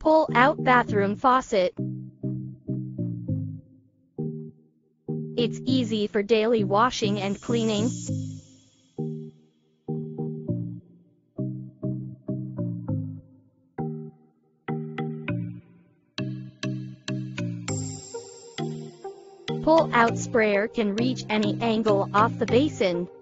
Pull-out bathroom faucet. It's easy for daily washing and cleaning. Pull-out sprayer can reach any angle off the basin.